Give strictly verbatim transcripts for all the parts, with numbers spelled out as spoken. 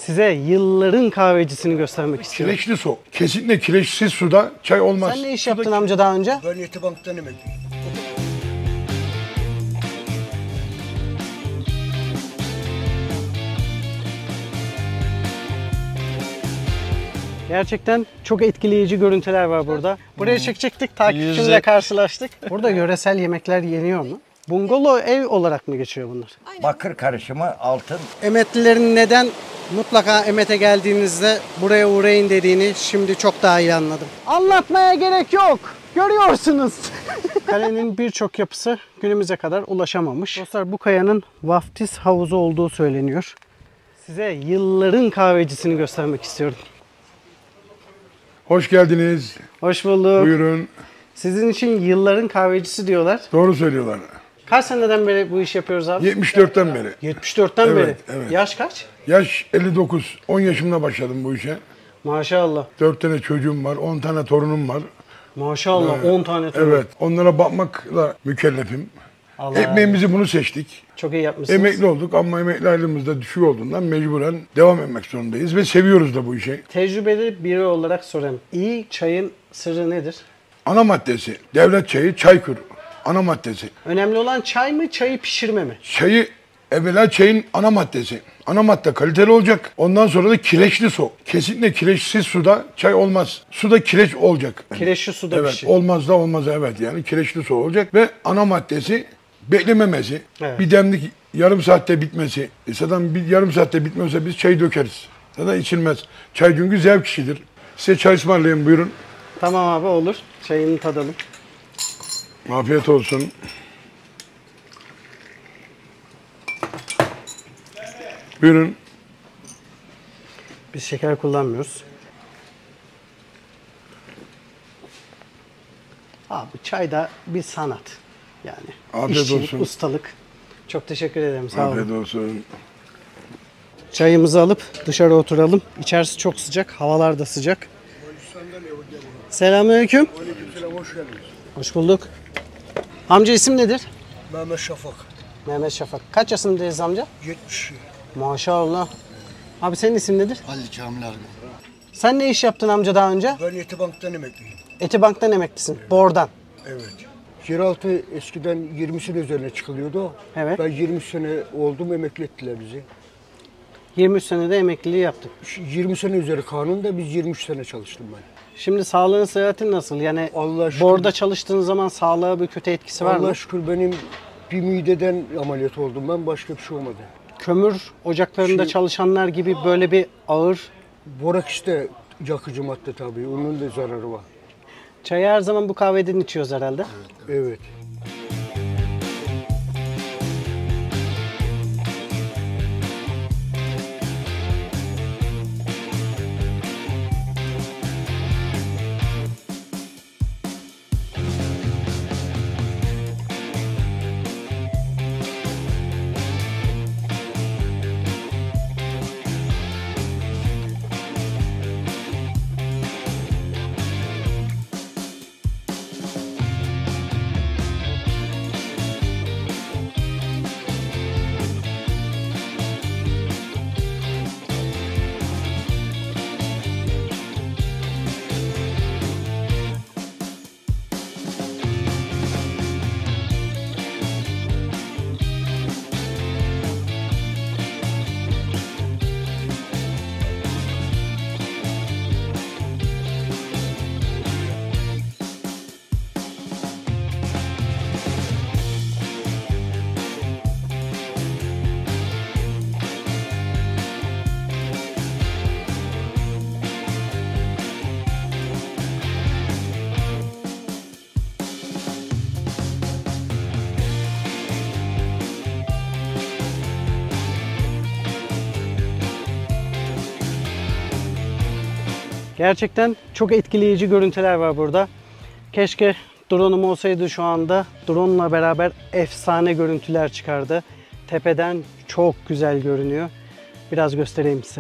Size yılların kahvecisini göstermek istiyorum. Kireçli su. Kesinlikle kireçsiz suda çay olmaz. Sen ne iş yaptın amca daha önce? Ben Etibank'tan emekliyim. Gerçekten çok etkileyici görüntüler var burada. Buraya çekecektik, takipçimle karşılaştık. Burada yöresel yemekler yeniyor mu? Bungalov ev olarak mı geçiyor bunlar? Bakır karışımı, altın. Emetlilerin neden mutlaka Emet'e geldiğinizde buraya uğrayın dediğini şimdi çok daha iyi anladım. Anlatmaya gerek yok. Görüyorsunuz. Kalenin birçok yapısı günümüze kadar ulaşamamış. Dostlar, bu kayanın vaftiz havuzu olduğu söyleniyor. Size yılların kahvecisini göstermek istiyorum. Hoş geldiniz. Hoş bulduk. Buyurun. Sizin için yılların kahvecisi diyorlar. Doğru söylüyorlar. Kaç seneden beri bu iş yapıyoruz abi? yetmiş dörtten beri. yetmiş dörtten Evet, beri. evet. Yaş kaç? Yaş elli dokuz. on yaşımda başladım bu işe. Maşallah. dört tane çocuğum var, on tane torunum var. Maşallah. on tane torun. Evet, onlara bakmakla mükellefim. Allah Ekmeğimizi bunu seçtik. Çok iyi yapmışsınız. Emekli olduk ama emekli aylığımız düşük olduğundan mecburen devam etmek zorundayız ve seviyoruz da bu işi. Tecrübeli biri olarak sorayım. İyi çayın sırrı nedir? Ana maddesi, devlet çayı, Çaykur. Ana maddesi. Önemli olan çay mı, çayı pişirme mi? Çayı, evvela çayın ana maddesi. Ana madde kaliteli olacak. Ondan sonra da kireçli su. Kesinlikle kireçsiz suda çay olmaz. Suda kireç olacak. Kireçli suda Evet, pişir. olmaz da olmaz evet yani kireçli su olacak ve ana maddesi beklememesi. Evet. Bir demlik yarım saatte bitmesi. E zaten bir yarım saatte bitmezse biz çay dökeriz. Zaten içilmez. Çay çünkü zevk işidir. Size çay ısmarlayayım buyurun. Tamam abi, olur. Çayını tadalım. Afiyet olsun. Buyurun. Biz şeker kullanmıyoruz. Abi çay da bir sanat. Yani Afiyet işçilik, olsun. ustalık. Çok teşekkür ederim. Sağ olun. Afiyet olsun. Çayımızı alıp dışarı oturalım. İçerisi çok sıcak, havalar da sıcak. Selamünaleyküm. Aleykümselam, hoş geldiniz. Hoş bulduk. Amca isim nedir? Mehmet Şafak. Mehmet Şafak. Kaç yaşındayız amca? yetmiş. Maşallah. Abi senin isim nedir? Halil Kamil abi. Sen ne iş yaptın amca daha önce? Ben Etibank'tan emekliyim. Etibank'tan emeklisin. Bordan. Evet. Yeraltı eskiden yirmi sene üzerine çıkılıyordu. Evet. Ben yirmi sene oldum, emekli ettiler bizi. yirmi üç senede emekliliği yaptık. yirmi sene üzeri kanunda biz yirmi üç sene çalıştım ben. Şimdi sağlığın, sıhhatin nasıl? Yani Allah şükür. borda çalıştığın zaman sağlığa bir kötü etkisi var Allah mı? şükür benim bir mideden ameliyat oldum ben, başka bir şey olmadı. Kömür ocaklarında Şimdi- çalışanlar gibi böyle bir ağır. Borakis de yakıcı madde tabii, onun da zararı var. Çayı her zaman bu kahveden içiyoruz herhalde. Evet. Gerçekten çok etkileyici görüntüler var burada. Keşke drone'um olsaydı şu anda. Drone'la beraber efsane görüntüler çıkardı. Tepeden çok güzel görünüyor. Biraz göstereyim size.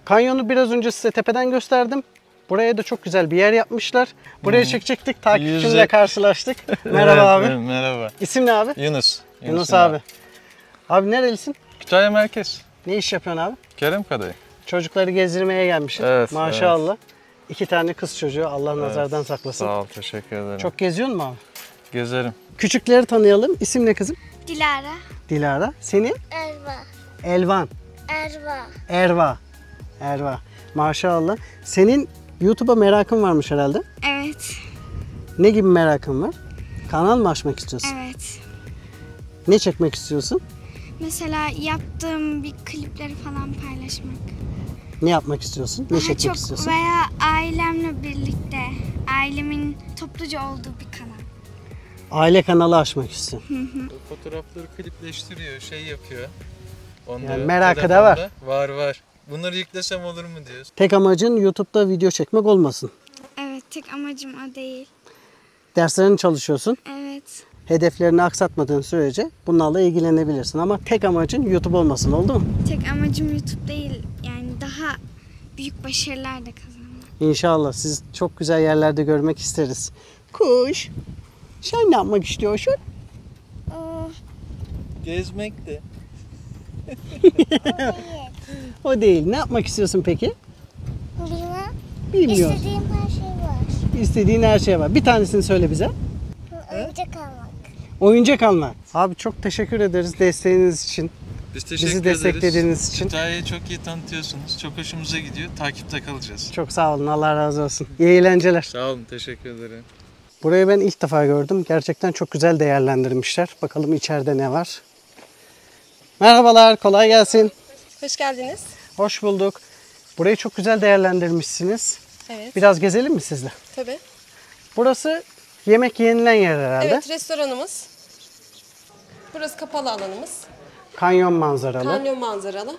Kanyonu biraz önce size tepeden gösterdim. Buraya da çok güzel bir yer yapmışlar. Buraya çekecektik. Takipçimle Yüzde- karşılaştık. Merhaba Evet, abi. Merhaba. İsim ne abi? Yunus. Yunus, Yunus abi. Abi nerelisin? Kütahya Merkez. Ne iş yapıyorsun abi? Kerem Kadayı. Çocukları gezdirmeye gelmişsin. Evet, Maşallah. İki tane kız çocuğu. Allah nazardan saklasın. Sağ ol, teşekkür ederim. Çok geziyor mu abi? gezerim. Küçükleri tanıyalım. İsim ne kızım? Dilara. Dilara. Senin? Erva. Elvan. Erva. Erva. Erva. Maşallah. Senin YouTube'a merakın varmış herhalde. Evet. Ne gibi merakın var? Kanal mı açmak istiyorsun? Evet. Ne çekmek istiyorsun? Mesela yaptığım bir klipleri falan paylaşmak. Ne yapmak istiyorsun? Ne Daha çekmek çok istiyorsun? veya ailemle birlikte, ailemin topluca olduğu bir kanal. Aile kanalı açmak istiyorsun. Fotoğrafları klipleştiriyor, şey yapıyor. Onları Yani merakı da var. telefonda. Var var. Bunları yüklesem olur mu diyorsun? Tek amacın YouTube'da video çekmek olmasın. Evet, tek amacım o değil. Derslerini çalışıyorsun. Evet. Hedeflerini aksatmadığın sürece bunlarla ilgilenebilirsin. Ama tek amacın YouTube olmasın, oldu mu? Tek amacım YouTube değil, yani daha büyük başarılar da kazanmak. İnşallah siz çok güzel yerlerde görmek isteriz. Kuş, sen ne yapmak istiyorsun? Gezmek de. O değil. Ne yapmak istiyorsun peki? Bilmem. Bilmiyorum. İstediğim her şey var. İstediğin her şey var. Bir tanesini söyle bize. Oyuncak almak. Oyuncak almak. Abi çok teşekkür ederiz desteğiniz için. Biz teşekkür Bizi ederiz. desteklediğiniz için. Kütahya'yı çok iyi tanıtıyorsunuz. Çok hoşumuza gidiyor. Takipte kalacağız. Çok sağ olun. Allah razı olsun. İyi eğlenceler. Sağ olun, teşekkür ederim. Burayı ben ilk defa gördüm. Gerçekten çok güzel değerlendirmişler. Bakalım içeride ne var. Merhabalar, kolay gelsin. Hoş geldiniz. Hoş bulduk. Burayı çok güzel değerlendirmişsiniz. Evet. Biraz gezelim mi sizle? Tabii. Burası yemek yenilen yer herhalde. Evet, restoranımız. Burası kapalı alanımız. Kanyon manzaralı. Kanyon manzaralı.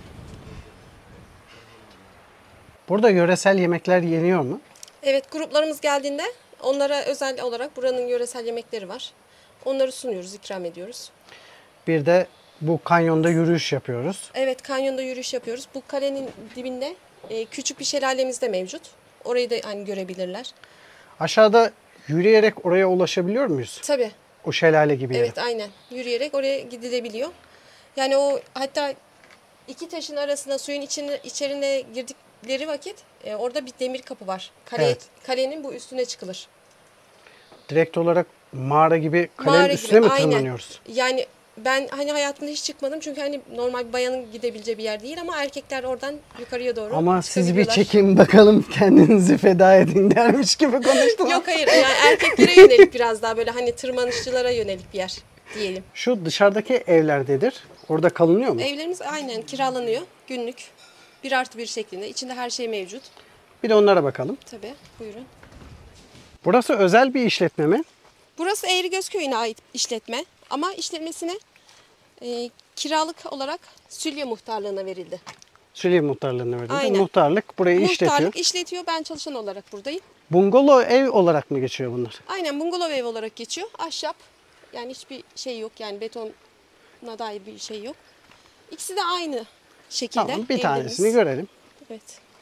Burada yöresel yemekler yeniyor mu? Evet, gruplarımız geldiğinde onlara özel olarak buranın yöresel yemekleri var. Onları sunuyoruz, ikram ediyoruz. Bir de bu kanyonda yürüyüş yapıyoruz. Evet, kanyonda yürüyüş yapıyoruz. Bu kalenin dibinde e, küçük bir şelalemiz de mevcut. Orayı da hani görebilirler. Aşağıda yürüyerek oraya ulaşabiliyor muyuz? Tabii. O şelale gibi yere. Evet, aynen. Yürüyerek oraya gidilebiliyor. Yani o hatta iki taşın arasında suyun içine, içerine girdikleri vakit e, orada bir demir kapı var. Kale, Evet. Kalenin bu üstüne çıkılır. Direkt olarak mağara gibi kalenin Mağara üstüne gibi, mi aynen. tırmanıyoruz? Yani ben hani hayatımda hiç çıkmadım çünkü hani normal bir bayanın gidebileceği bir yer değil ama erkekler oradan yukarıya doğru Ama siz bir çıkabiliyorlar. çekin bakalım, kendinizi feda edin dermiş gibi konuştular. Yok hayır, yani erkeklere yönelik biraz daha böyle hani tırmanışçılara yönelik bir yer diyelim. Şu dışarıdaki evlerdedir. Orada kalınıyor mu? Evlerimiz aynen kiralanıyor günlük. Bir artı bir şeklinde. İçinde her şey mevcut. Bir de onlara bakalım. Tabii, buyurun. Burası özel bir işletme mi? Burası Eğrigöz Köyü'ne ait işletme ama işletmesine e, kiralık olarak Sülye Muhtarlığı'na verildi. Süleyman Muhtarlığı'na verildi. Aynen. Muhtarlık burayı işletiyor. Muhtarlık işletiyor, ben çalışan olarak buradayım. Bungalov ev olarak mı geçiyor bunlar? Aynen bungalov ev olarak geçiyor. Ahşap, yani hiçbir şey yok, yani betona dair bir şey yok. İkisi de aynı şekilde. Tamam, bir evlerimiz. tanesini görelim. Evet.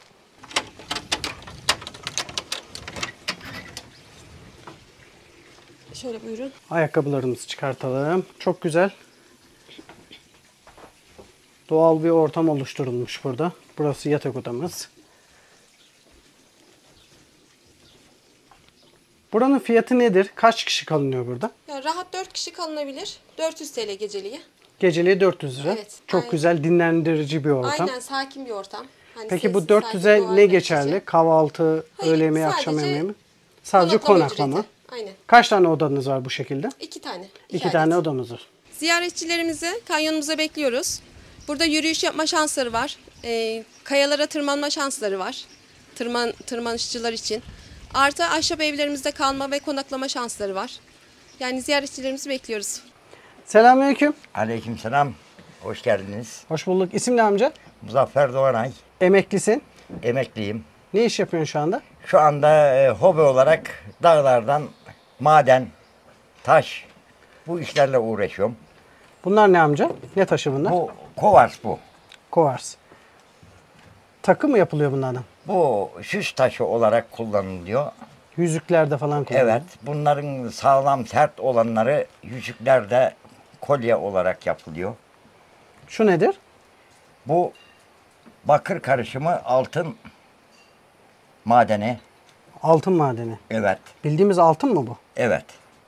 Şöyle buyurun. Ayakkabılarımızı çıkartalım. Çok güzel. Doğal bir ortam oluşturulmuş burada. Burası yatak odamız. Buranın fiyatı nedir? Kaç kişi kalınıyor burada? Ya rahat dört kişi kalınabilir. dört yüz T L geceliği. Geceliği dört yüz lira. Evet, Çok aynen. güzel, dinlendirici bir ortam. Aynen, sakin bir ortam. Hani Peki bu sessiz, dört sakin, yüze doğal ne bir geçerli? gece. Kahvaltı, Hayır, öğle yemeği, akşam sadece yemeği mi? Sadece konaklama. ücreti. Aynen. Kaç tane odanız var bu şekilde? İki tane. İki adet. tane odamız var. Ziyaretçilerimizi kanyonumuza bekliyoruz. Burada yürüyüş yapma şansları var. Ee, kayalara tırmanma şansları var. Tırman, tırmanışçılar için. Artı ahşap evlerimizde kalma ve konaklama şansları var. Yani ziyaretçilerimizi bekliyoruz. Selamünaleyküm. Aleykümselam. Hoş geldiniz. Hoş bulduk. İsim ne amca? Muzaffer Doğanay. Emeklisin. Emekliyim. Ne iş yapıyorsun şu anda? Şu anda e, hobi olarak dağlardan maden, taş bu işlerle uğraşıyorum. Bunlar ne amca? Ne taşı bunlar? Bu kovars bu. Kovars. Takı mı yapılıyor bunlardan? Bu süs taşı olarak kullanılıyor. Yüzüklerde falan kullanılıyor. Evet, bunların sağlam sert olanları yüzüklerde kolye olarak yapılıyor. Şu nedir? Bu bakır karışımı altın madeni. Altın madeni. Evet, Bildiğimiz altın mı bu? evet.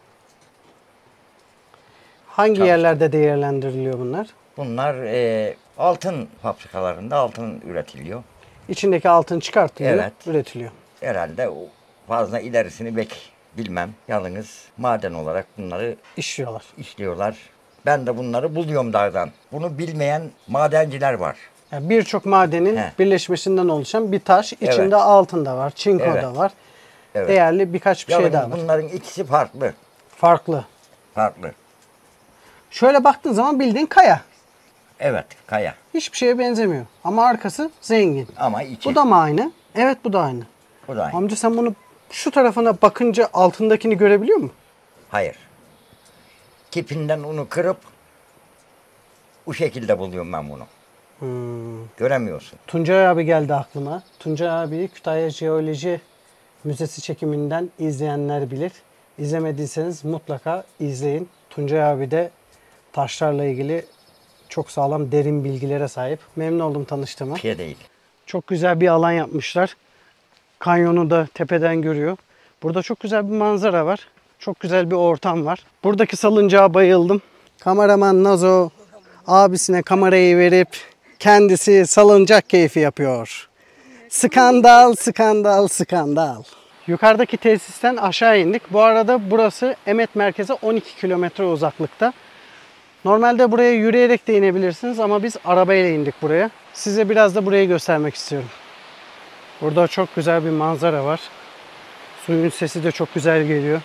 Hangi Tabii. yerlerde değerlendiriliyor bunlar? Bunlar e, altın fabrikalarında altın üretiliyor. İçindeki altın çıkartılıyor, Evet. üretiliyor. Herhalde o fazla ilerisini bek bilmem. Yalnız maden olarak bunları İşliyorlar. işliyorlar. Ben de bunları buluyorum dağdan. Bunu bilmeyen madenciler var. Yani birçok madenin He. birleşmesinden oluşan bir taş. İçinde Evet. altın da var, çinko Evet. da var. Evet. Değerli birkaç bir şey Yalnız daha var. bunların ikisi farklı. Farklı. Farklı. Şöyle baktığın zaman bildiğin kaya. Evet, kaya. Hiçbir şeye benzemiyor. Ama arkası zengin. Ama içi. Bu da mı aynı? Evet, bu da aynı. Bu da aynı. Amca sen bunu şu tarafına bakınca altındakini görebiliyor musun? Hayır. Tipinden onu kırıp bu şekilde buluyorum ben bunu. Hmm. Göremiyorsun. Tuncay abi geldi aklıma. Tuncay abi Kütahya Jeoloji Müzesi çekiminden izleyenler bilir. İzlemediyseniz mutlaka izleyin. Tuncay abi de taşlarla ilgili çok sağlam derin bilgilere sahip. Memnun oldum tanıştığıma. Bir şey değil. Çok güzel bir alan yapmışlar. Kanyonu da tepeden görüyor. Burada çok güzel bir manzara var. Çok güzel bir ortam var. Buradaki salıncağa bayıldım. Kameraman Nazo abisine kamerayı verip kendisi salıncak keyfi yapıyor. Skandal, skandal, skandal. Yukarıdaki tesisten aşağı indik. Bu arada burası Emet merkeze on iki kilometre uzaklıkta. Normalde buraya yürüyerek de inebilirsiniz ama biz arabayla indik buraya. Size biraz da burayı göstermek istiyorum. Burada çok güzel bir manzara var. Suyun sesi de çok güzel geliyor.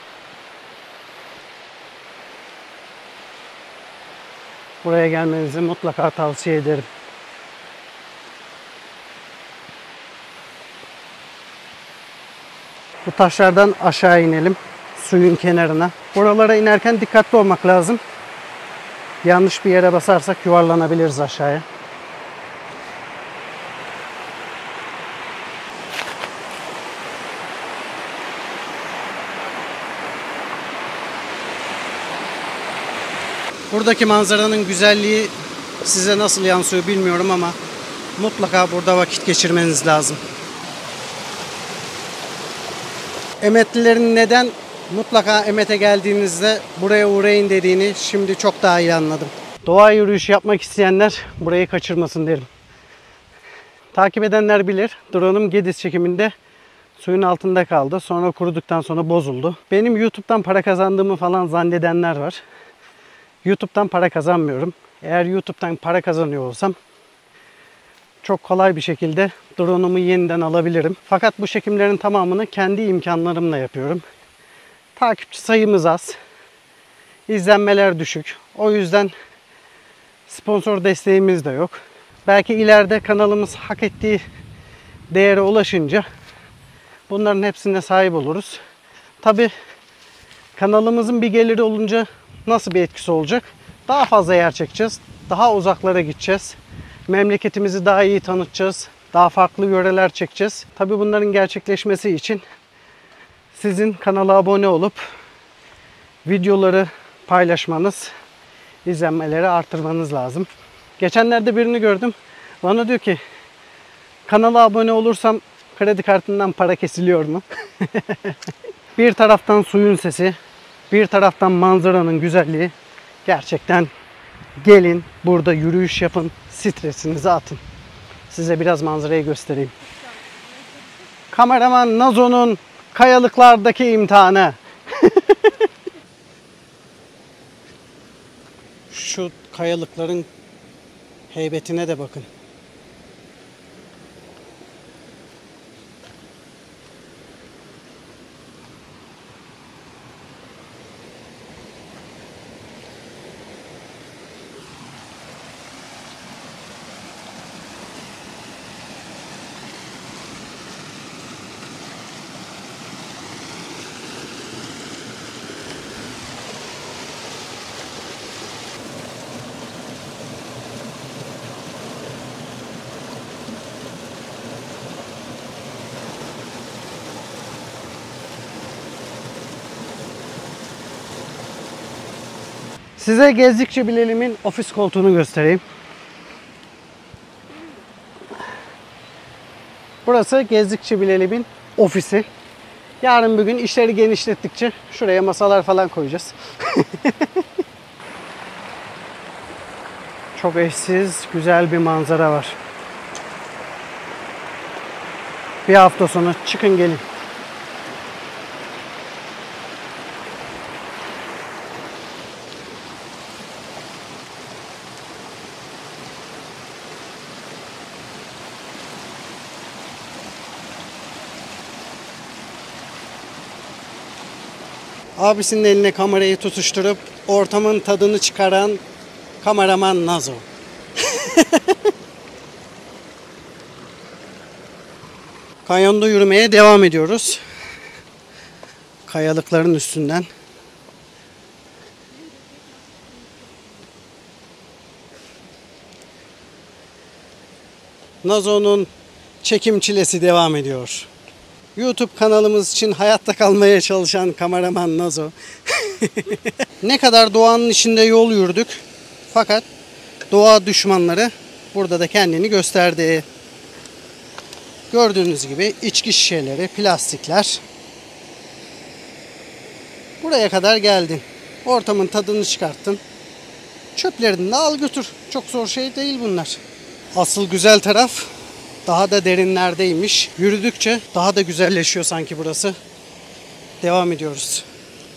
Buraya gelmenizi mutlaka tavsiye ederim. Bu taşlardan aşağı inelim. Suyun kenarına. Buralara inerken dikkatli olmak lazım. Yanlış bir yere basarsak yuvarlanabiliriz aşağıya. Buradaki manzaranın güzelliği size nasıl yansıyor bilmiyorum ama mutlaka burada vakit geçirmeniz lazım. Emetlilerin neden mutlaka Emet'e geldiğinizde buraya uğrayın dediğini şimdi çok daha iyi anladım. Doğa yürüyüşü yapmak isteyenler burayı kaçırmasın derim. Takip edenler bilir. Drone'um Gediz çekiminde suyun altında kaldı. Sonra kuruduktan sonra bozuldu. Benim YouTube'dan para kazandığımı falan zannedenler var. YouTube'dan para kazanmıyorum. Eğer YouTube'dan para kazanıyor olsam çok kolay bir şekilde drone'umu yeniden alabilirim. Fakat bu çekimlerin tamamını kendi imkanlarımla yapıyorum. Takipçi sayımız az. İzlenmeler düşük. O yüzden sponsor desteğimiz de yok. Belki ileride kanalımız hak ettiği değere ulaşınca bunların hepsine sahip oluruz. Tabii kanalımızın bir geliri olunca nasıl bir etkisi olacak? Daha fazla yer çekeceğiz. Daha uzaklara gideceğiz. Memleketimizi daha iyi tanıtacağız. Daha farklı yöreler çekeceğiz. Tabii bunların gerçekleşmesi için sizin kanala abone olup videoları paylaşmanız, izlenmeleri artırmanız lazım. Geçenlerde birini gördüm. Bana diyor ki kanala abone olursam kredi kartından para kesiliyor mu? Bir taraftan suyun sesi, bir taraftan manzaranın güzelliği. Gerçekten gelin burada yürüyüş yapın, stresinizi atın. Size biraz manzarayı göstereyim. Kameraman Nazo'nun kayalıklardaki imtihanı. Şu kayalıkların heybetine de bakın. Size gezdikçe bilelimin ofis koltuğunu göstereyim. Burası gezdikçe bilelimin ofisi. Yarın bir gün işleri genişlettikçe şuraya masalar falan koyacağız. Çok eşsiz, güzel bir manzara var. Bir hafta sonra çıkın gelin. Abisinin eline kamerayı tutuşturup ortamın tadını çıkaran kameraman Nazo. Kanyonda yürümeye devam ediyoruz. Kayalıkların üstünden. Nazo'nun çekim çilesi devam ediyor. YouTube kanalımız için hayatta kalmaya çalışan kameraman Nazo. Ne kadar doğanın içinde yol yürüdük. Fakat doğa düşmanları burada da kendini gösterdi. Gördüğünüz gibi içki şişeleri, plastikler. Buraya kadar geldin. Ortamın tadını çıkarttın. Çöplerini de al götür. Çok zor şey değil bunlar. Asıl güzel taraf daha da derinlerdeymiş. Yürüdükçe daha da güzelleşiyor sanki burası. Devam ediyoruz.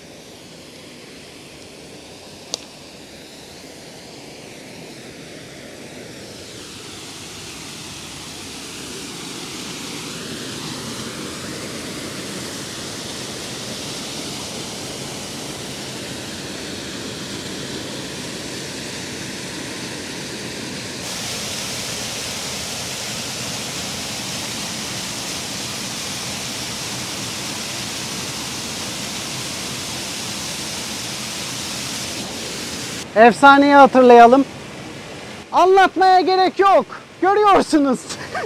Efsaneyi hatırlayalım. Anlatmaya gerek yok. Görüyorsunuz.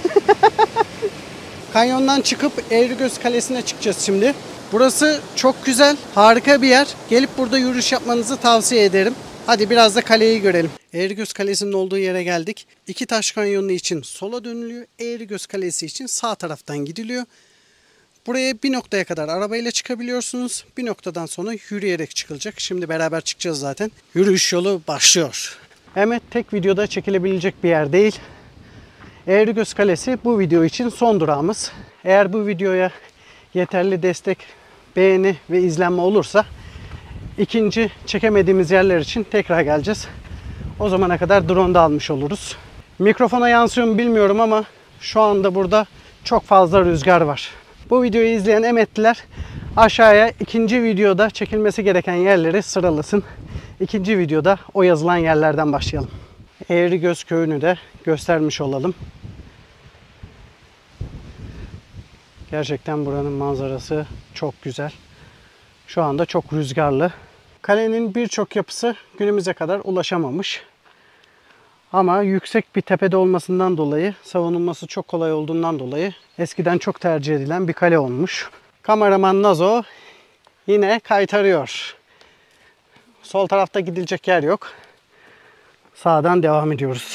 Kanyondan çıkıp Eğrigöz Kalesi'ne çıkacağız şimdi. Burası çok güzel, harika bir yer. Gelip burada yürüyüş yapmanızı tavsiye ederim. Hadi biraz da kaleyi görelim. Eğrigöz Kalesi'nin olduğu yere geldik. İki Taş Kanyonu için sola dönülüyor. Eğrigöz Kalesi için sağ taraftan gidiliyor. Buraya bir noktaya kadar arabayla çıkabiliyorsunuz. Bir noktadan sonra yürüyerek çıkılacak. Şimdi beraber çıkacağız zaten. Yürüyüş yolu başlıyor. Evet, tek videoda çekilebilecek bir yer değil. Eğrigöz Kalesi bu video için son durağımız. Eğer bu videoya yeterli destek, beğeni ve izlenme olursa ikinci çekemediğimiz yerler için tekrar geleceğiz. O zamana kadar drone da almış oluruz. Mikrofona yansıyor mu bilmiyorum ama şu anda burada çok fazla rüzgar var. Bu videoyu izleyen emekliler aşağıya ikinci videoda çekilmesi gereken yerleri sıralasın. İkinci videoda o yazılan yerlerden başlayalım. Eğrigöz Köyü'nü de göstermiş olalım. Gerçekten buranın manzarası çok güzel. Şu anda çok rüzgarlı. Kalenin birçok yapısı günümüze kadar ulaşamamış. Ama yüksek bir tepede olmasından dolayı, savunulması çok kolay olduğundan dolayı eskiden çok tercih edilen bir kale olmuş. Kameraman Nazo yine kaytarıyor. Sol tarafta gidilecek yer yok. Sağdan devam ediyoruz.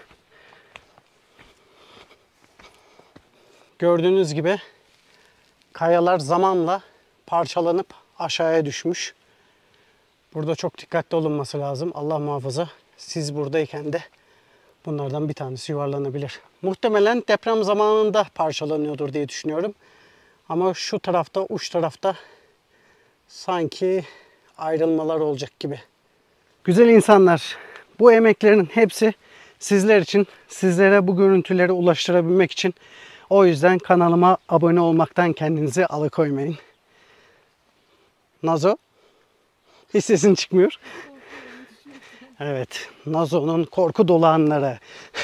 Gördüğünüz gibi kayalar zamanla parçalanıp aşağıya düşmüş. Burada çok dikkatli olunması lazım. Allah muhafaza siz buradayken de bunlardan bir tanesi yuvarlanabilir. Muhtemelen deprem zamanında parçalanıyordur diye düşünüyorum. Ama şu tarafta, uç tarafta sanki ayrılmalar olacak gibi. Güzel insanlar, bu emeklerin hepsi sizler için, sizlere bu görüntüleri ulaştırabilmek için. O yüzden kanalıma abone olmaktan kendinizi alıkoymayın. Nazo, hiç sesin çıkmıyor. Evet, Nazo'nun korku dolu anları.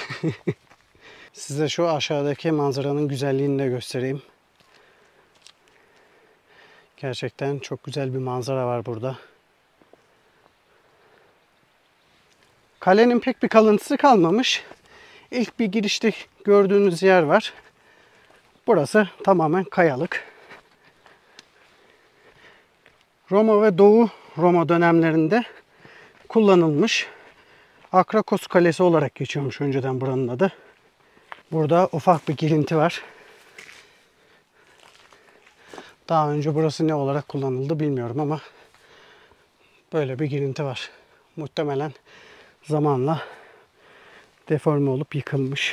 Size şu aşağıdaki manzaranın güzelliğini de göstereyim. Gerçekten çok güzel bir manzara var burada. Kalenin pek bir kalıntısı kalmamış. İlk bir girişte gördüğünüz yer var. Burası tamamen kayalık. Roma ve Doğu Roma dönemlerinde kullanılmış. Akrakos Kalesi olarak geçiyormuş önceden buranın adı. Burada ufak bir girinti var. Daha önce burası ne olarak kullanıldı bilmiyorum ama böyle bir girinti var. Muhtemelen zamanla deforme olup yıkılmış.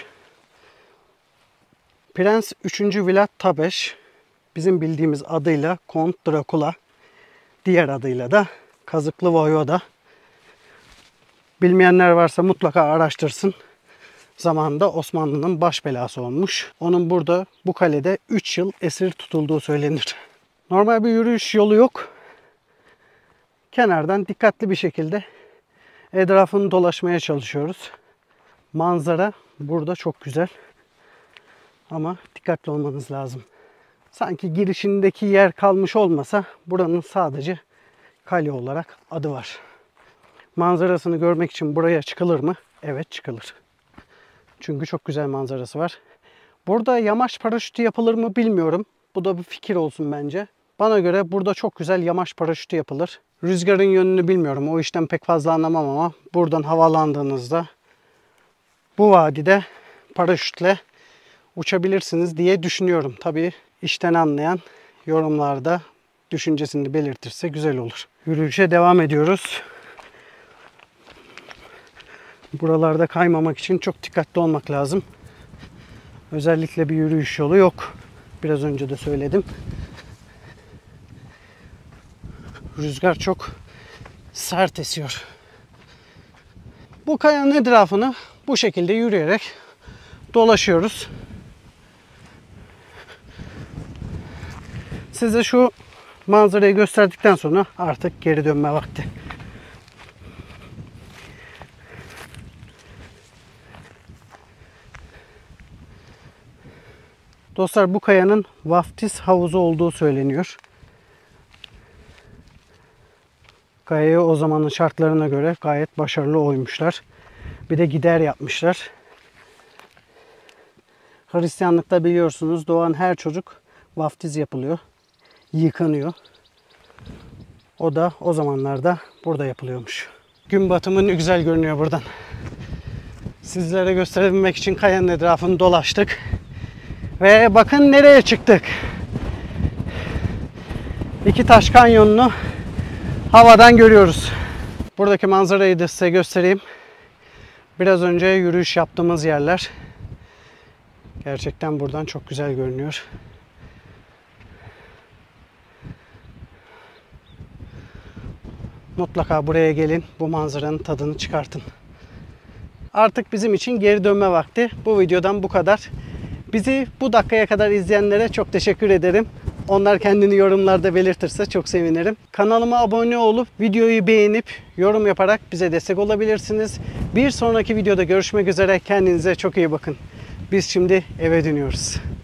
Prens üçüncü Vlad Tepes, bizim bildiğimiz adıyla Kont Drakula, diğer adıyla da Kazıklı Voyvoda. Bilmeyenler varsa mutlaka araştırsın. Zamanında Osmanlı'nın baş belası olmuş. Onun burada bu kalede üç yıl esir tutulduğu söylenir. Normal bir yürüyüş yolu yok. Kenardan dikkatli bir şekilde etrafını dolaşmaya çalışıyoruz. Manzara burada çok güzel. Ama dikkatli olmanız lazım. Sanki girişindeki yer kalmış olmasa buranın sadece kale olarak adı var. Manzarasını görmek için buraya çıkılır mı? Evet, çıkılır. Çünkü çok güzel manzarası var. Burada yamaç paraşütü yapılır mı bilmiyorum. Bu da bir fikir olsun bence. Bana göre burada çok güzel yamaç paraşütü yapılır. Rüzgarın yönünü bilmiyorum. O işten pek fazla anlamam ama buradan havalandığınızda bu vadide paraşütle uçabilirsiniz diye düşünüyorum. Tabii işten anlayan yorumlarda düşüncesini belirtirse güzel olur. Yürüyüşe devam ediyoruz. Buralarda kaymamak için çok dikkatli olmak lazım. Özellikle bir yürüyüş yolu yok. Biraz önce de söyledim. Rüzgar çok sert esiyor. Bu kayanın etrafını bu şekilde yürüyerek dolaşıyoruz. Size şu manzarayı gösterdikten sonra artık geri dönme vakti. Dostlar, bu kayanın vaftiz havuzu olduğu söyleniyor. Kayayı o zamanın şartlarına göre gayet başarılı oymuşlar. Bir de gider yapmışlar. Hristiyanlıkta biliyorsunuz doğan her çocuk vaftiz yapılıyor. Yıkanıyor. O da o zamanlarda burada yapılıyormuş. Gün batımı ne güzel görünüyor buradan. Sizlere gösterebilmek için kayanın etrafını dolaştık. Ve bakın nereye çıktık. İki Taş Kanyonu'nu havadan görüyoruz. Buradaki manzarayı da size göstereyim. Biraz önce yürüyüş yaptığımız yerler. Gerçekten buradan çok güzel görünüyor. Mutlaka buraya gelin, bu manzaranın tadını çıkartın. Artık bizim için geri dönme vakti. Bu videodan bu kadar. Bizi bu dakikaya kadar izleyenlere çok teşekkür ederim. Onlar kendini yorumlarda belirtirse çok sevinirim. Kanalıma abone olup videoyu beğenip yorum yaparak bize destek olabilirsiniz. Bir sonraki videoda görüşmek üzere. Kendinize çok iyi bakın. Biz şimdi eve dönüyoruz.